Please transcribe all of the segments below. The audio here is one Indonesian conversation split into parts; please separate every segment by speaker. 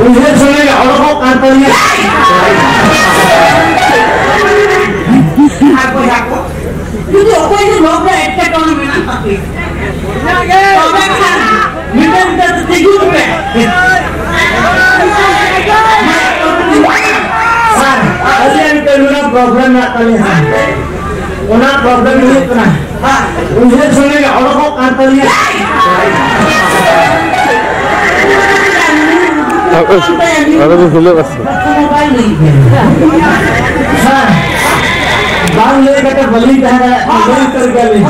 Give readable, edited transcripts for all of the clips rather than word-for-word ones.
Speaker 1: Udah sudah ya orang kok kantornya. Aku. Itu apa itu logo ekspert orang mana tapi. Oke kan. Minta tertidur be. Sar, kalian punya problem nak kalian? Una problem ini pernah. Udah sudah ya orang kok kantornya.
Speaker 2: Ada betul betul.
Speaker 1: Bang ये कटे बलि कहा बलि कर गए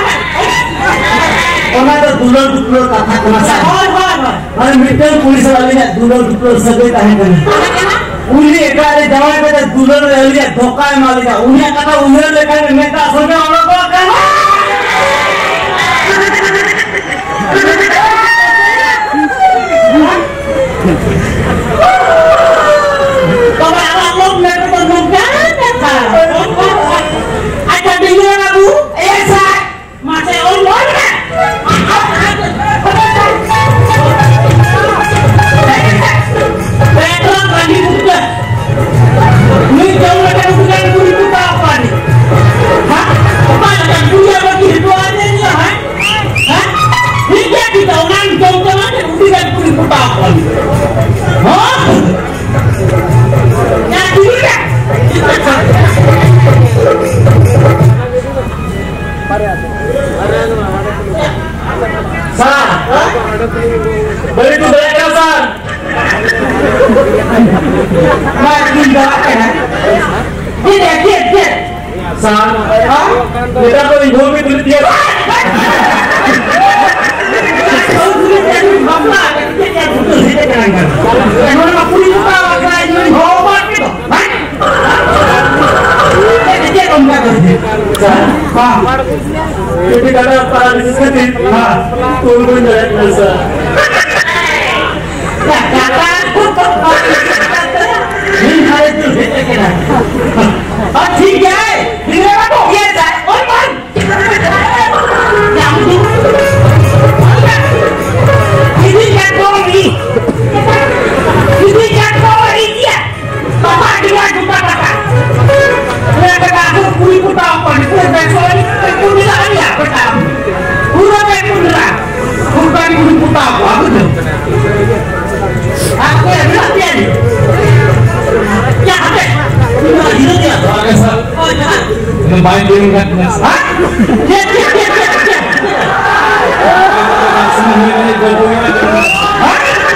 Speaker 1: ओना तो दुलो दुलो कथा कोना सा अरे मिटल पुलिस वाले ने दुलो दुलो सगे कहे करे उन्हीं एकारे जवान पे दुलो ले लिया धोखा मार लिया उन्हीं कथा उन्हीं लेकर मैं तो असल में ओना को कर तो मैं लोग मेरे को धोखा था beli tu beli kasar. Makin galak kan? Dia. Sar, kita kau ibu ni tulis dia. Kau tulis dia ni bapa, dia betul dia kan? Kalau nak pulih muka, saya ni hormat itu. Dia kompak tu. Sar, jadi kalau paralisis kan, turun jalan biasa. ठीक है मेरा तो ये है और मन किसी क्या कोई क्या पापा दिया जुटा पापा मैं कहा तो पूरी पुटा अपन पूरे पैसों में पूरी लगा लिया बेटा पूरा पैसा मिला पूरा पूरी पुटा अपन आपको अभी क्या क्या है Hero dia, agak sah. Main game kan? Hah? Dia. Semua ini gabung ini. Hah?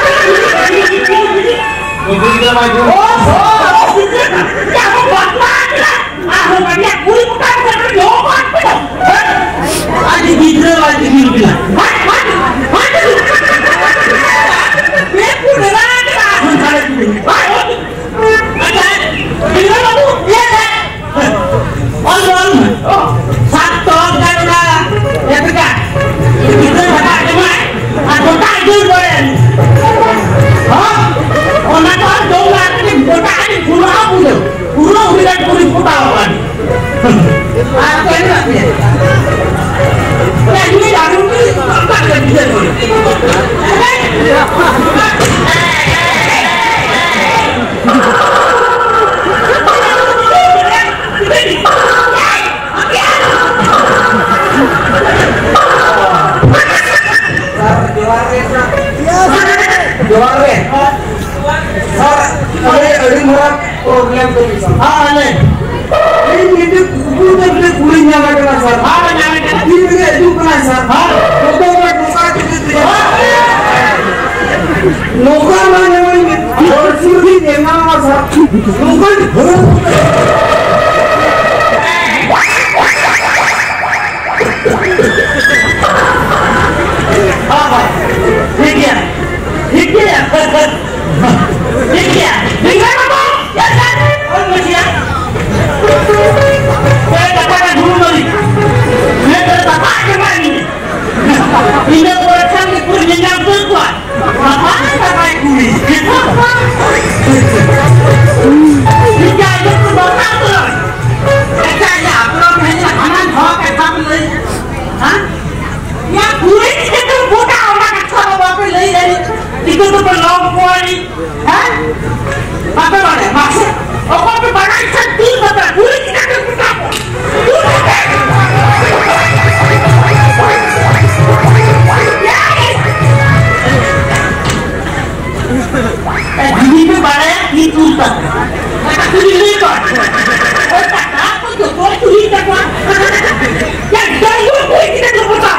Speaker 1: Gabung kita main game. Oh, kamu buat mana? Aku banyak kulit bukan karena nyoba. Ada hidro lagi ni bilang. Hah? Aku dah lagi lah. Satu kan udah ya tegak kita ada demai ada tajul boleh orang tu dolar ni botak ni pulau apa tu pulau bilang pulau putawan apa ni lah ni ni baru ni tak ada dia boleh program tu bisa. Ane. Ini tu kuda kuda nyala kena sar. Nyala kena. Ini tu kena sar. Kuda kuda tu. Lokal mana ni? Orang sini dengar sar. Lokal. Apa? Ini dia. Dengar apa? Ya kan? Orang Malaysia. Saya katakan dulu tadi. Saya tertapak dengan ini. Ini orang cantik pun yang berkuat. Apa sampai kuli? Jika itu berbakar tu. Saya belum hanya aman hok kata beli. Hah? Ya kuli itu bukan orang kata bapak beli dari itu tu belum kuali. Hah? Apa mana? Maksud? Apa mana itu bapak? Boleh kita berputar? Ini tu mana itu tak? Kata tu lipat. Tak apa tu? Kau tu lipat apa? Yang dah boleh kita berputar.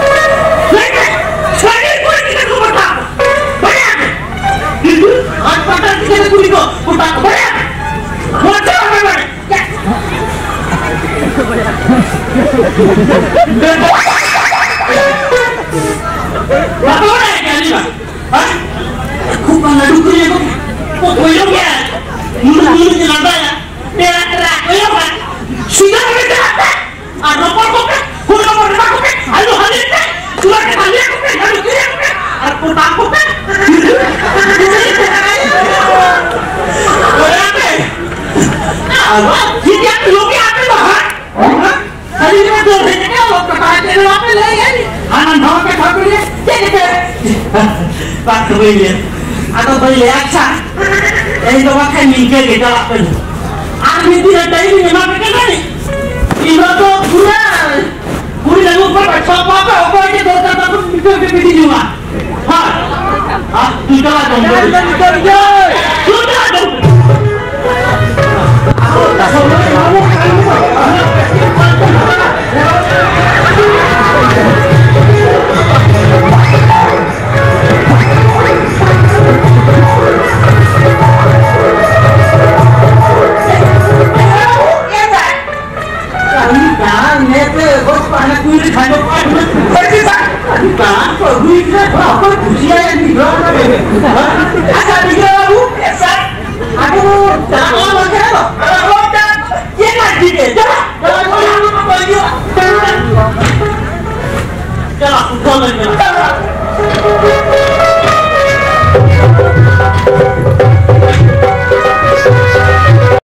Speaker 1: Sekali boleh kita berputar. Banyak. Itu apa tak kita boleh berputar banyak. Macam apa? Apa orang yang ni? Hah? Aku pernah dulu ni aku. Kau koyok ya? Mulu ni nanda ya? Terak koyok kan? Sudah berdekat. Ada apa kau? Kau nak berdekat kau? Ayo hadir kan? Sudah hadir kau? Ayo kiri kau? Aku takut kan? Koyok kan? Apa? Jadi aku logi apa lah? Hari ni macam ni kalau kata dia apa lagi? Anak dah ke tak boleh? Jadi ke? Pak boleh. Atau boleh aksa. Ini tu pakai mingke kita lakukan. Army tidak tahu ni mana kita ni. Ini tu pura lalu apa aja doktor takut mingke di rumah. Sudah lah dong. Sudah dong.